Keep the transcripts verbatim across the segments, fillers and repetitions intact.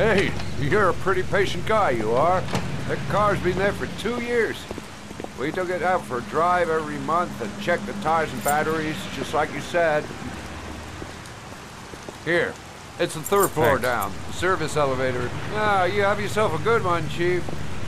Hey, you're a pretty patient guy, you are. That car's been there for two years. We took it out for a drive every month and checked the tires and batteries, just like you said. Here, it's the third floor Thanks. down, the service elevator. Ah, you have yourself a good one, Chief.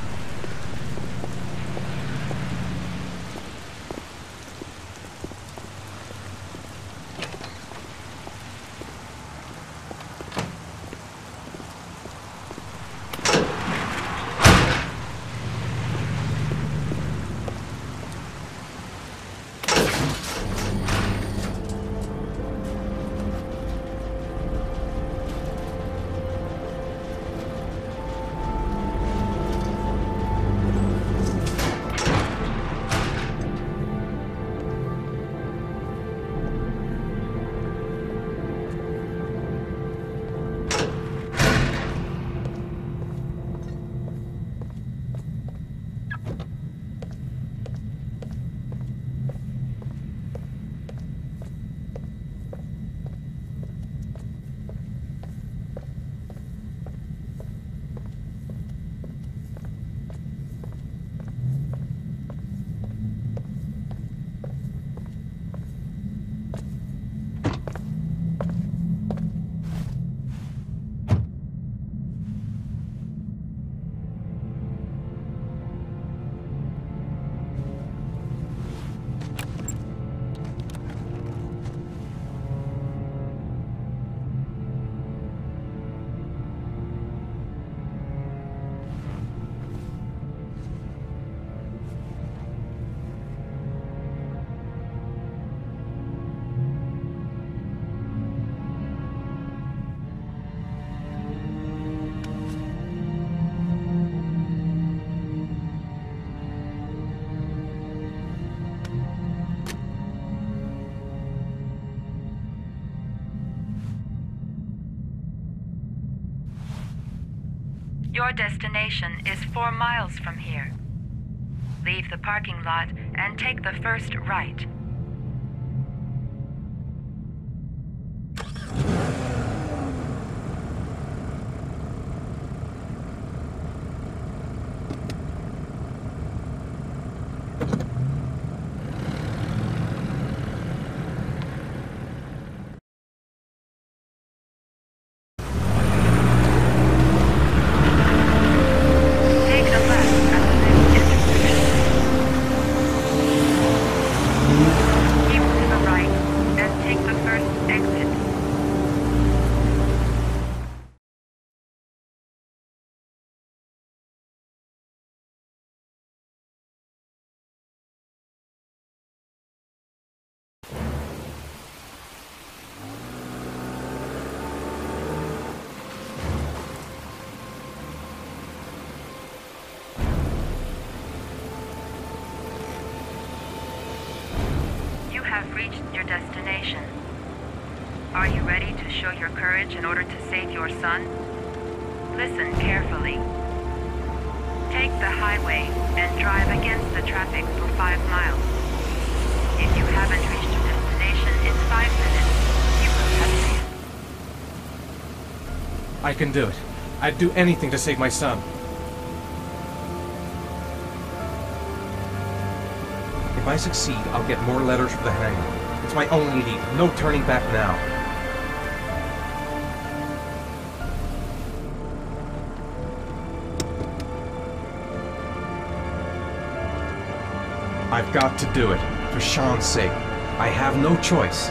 Your destination is four miles from here. Leave the parking lot and take the first right. Have reached your destination. Are you ready to show your courage in order to save your son? Listen carefully. Take the highway and drive against the traffic for five miles. If you haven't reached your destination in five minutes, you will have failed. I can do it. I'd do anything to save my son. If I succeed, I'll get more letters for the hangar. It's my only lead. No turning back now. I've got to do it. For Sean's sake. I have no choice.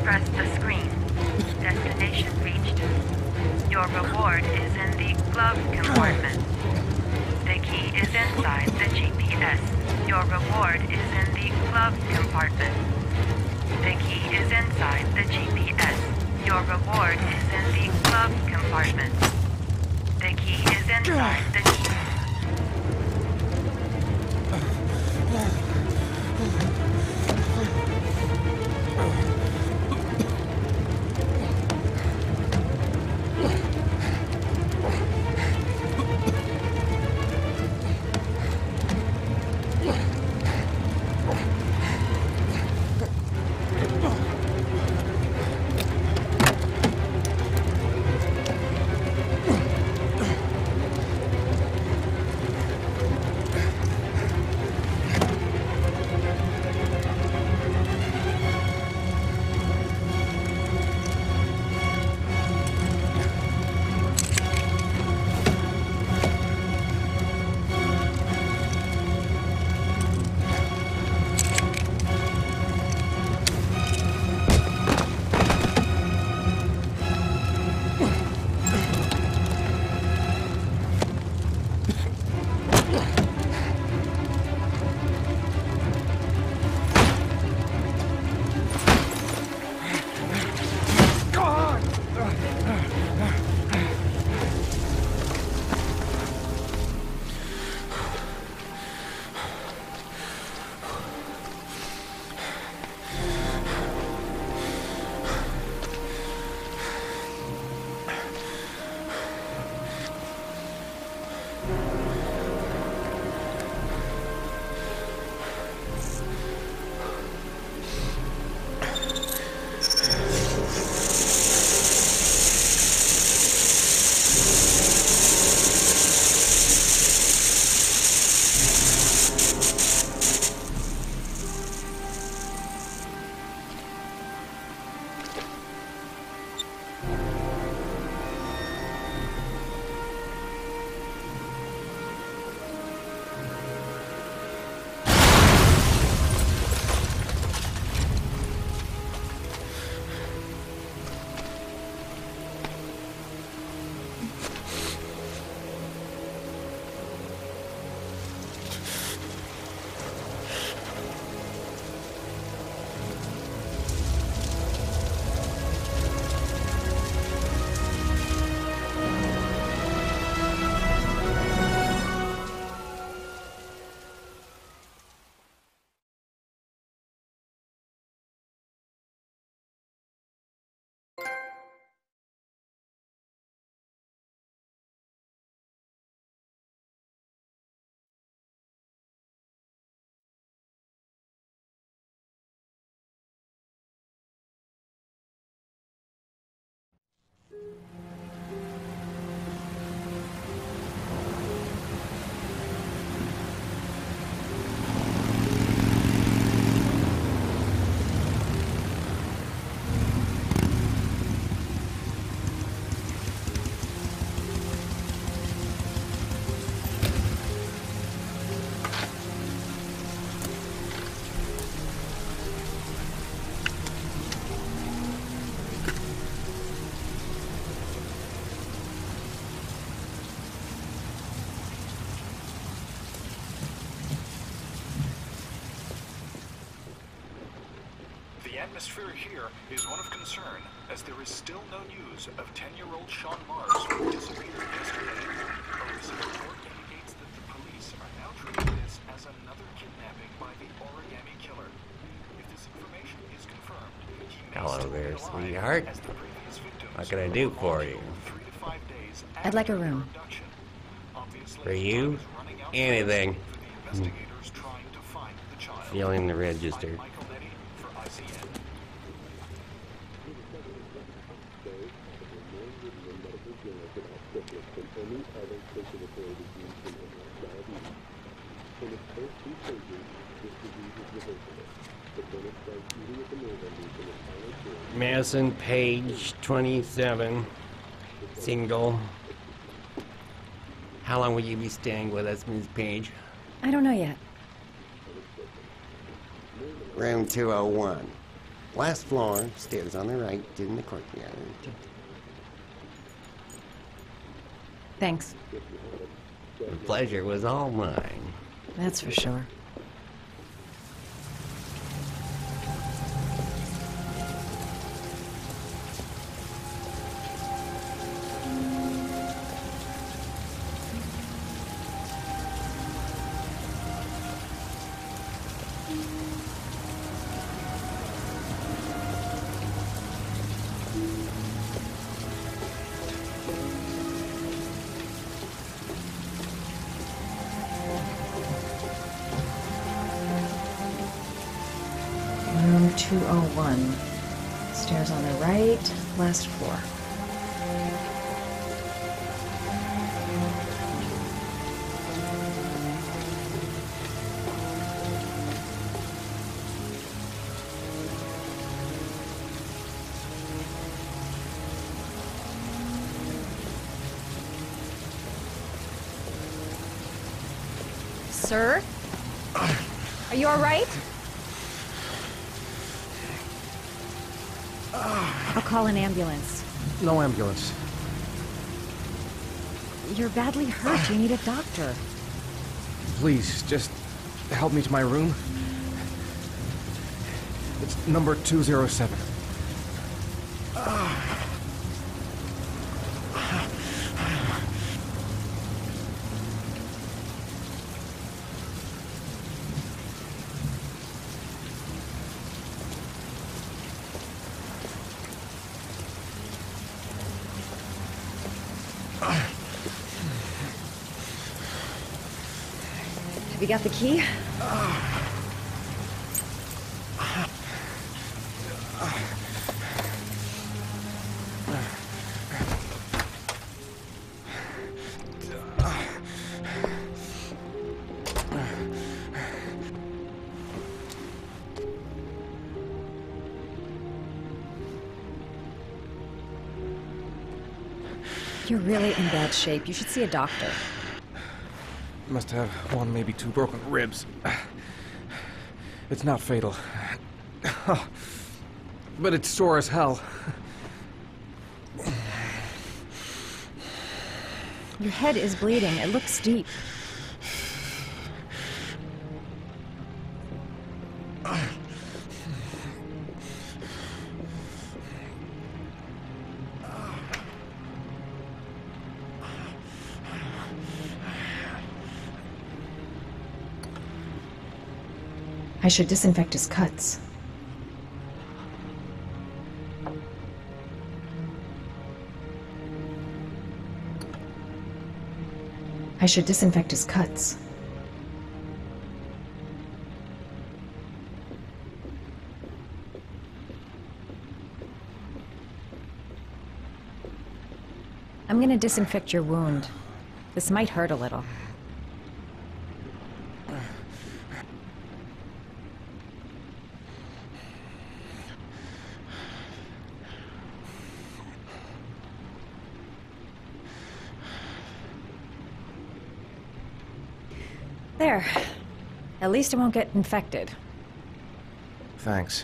Press the screen. Destination reached. Your reward is in the glove compartment. The key is inside the G P S. Your reward is in the glove compartment. The key is inside the G P S. Your reward is in the glove compartment. The key is inside the G P S. The atmosphere here is one of concern, as there is still no news of ten-year-old Sean Mars who disappeared yesterday. A recent report indicates that the police are now treating this as another kidnapping by the origami killer. If this information is confirmed, he may Hello still there, be alive, sweetheart. as the previous victims What can I do were for all you? killed three to five days I'd like a after their room. abduction. Obviously, For time you? is running out Anything. for the investigators trying to find the child. Feeling the register. I'm Michael Nettie for I C N. Madison, page twenty-seven, single. How long will you be staying with us, Miz Page? I don't know yet. Room two oh one. Last floor, stairs on the right, in the courtyard. Thanks. The pleasure was all mine. That's for sure. Room two oh one. Stairs on the right, last floor. Sir? Are you all right? I'll call an ambulance. No ambulance. You're badly hurt. You need a doctor. Please, just help me to my room. It's number two oh seven. Have you got the key? You're really in bad shape. You should see a doctor. Must have one, maybe two broken ribs. It's not fatal. But it's sore as hell. Your head is bleeding. It looks deep. I should disinfect his cuts. I should disinfect his cuts. I'm gonna disinfect your wound. This might hurt a little. There. At least it won't get infected. Thanks.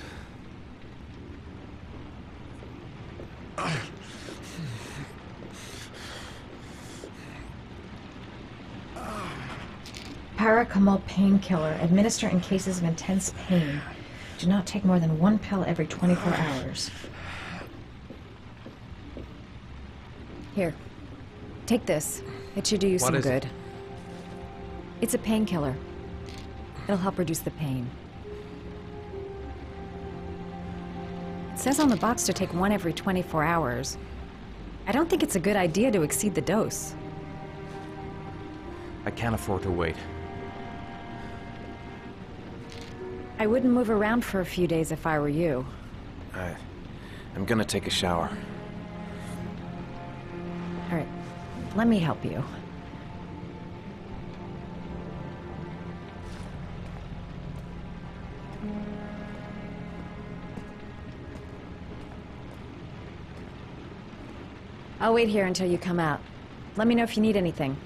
Paracetamol painkiller. Administer in cases of intense pain. Do not take more than one pill every twenty-four hours. Here. Take this. It should do you What some is it? good. It's a painkiller. It'll help reduce the pain. It says on the box to take one every twenty-four hours. I don't think it's a good idea to exceed the dose. I can't afford to wait. I wouldn't move around for a few days if I were you. I... I'm gonna take a shower. All right, let me help you. I'll wait here until you come out. Let me know if you need anything.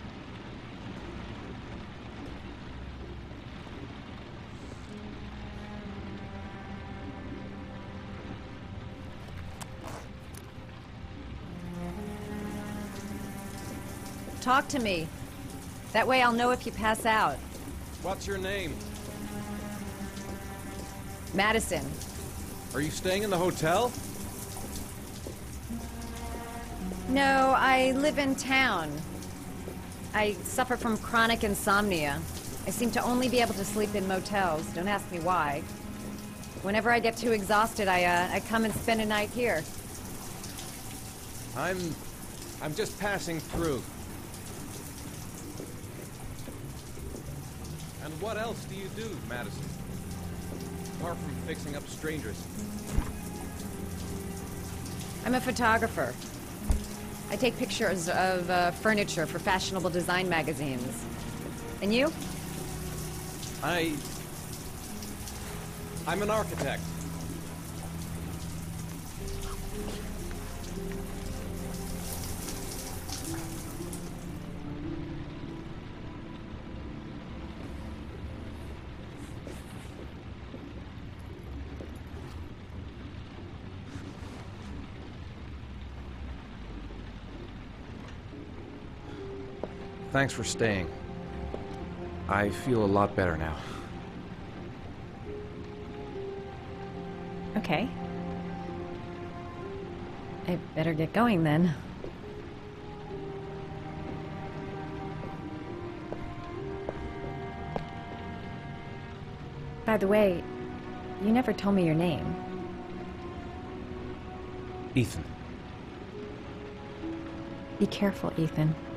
talk to me. That way I'll know if you pass out. What's your name? Madison. Are you staying in the hotel? No, I live in town. I suffer from chronic insomnia. I seem to only be able to sleep in motels. Don't ask me why. Whenever I get too exhausted, I, uh, I come and spend a night here. I'm... I'm just passing through. And what else do you do, Madison? Apart from fixing up strangers. I'm a photographer. I take pictures of uh, furniture for fashionable design magazines. And you? I... I'm an architect. Thanks for staying. I feel a lot better now. Okay. I better get going then. By the way, you never told me your name. Ethan. Be careful, Ethan.